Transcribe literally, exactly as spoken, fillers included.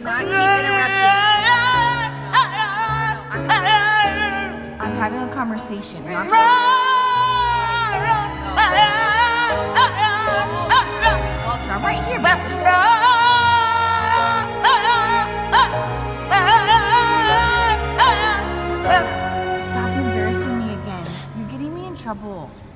cannot keep interrupting. I'm, I'm having a conversation. Not Walter, I'm right here. Stop embarrassing me again. You're getting me in trouble.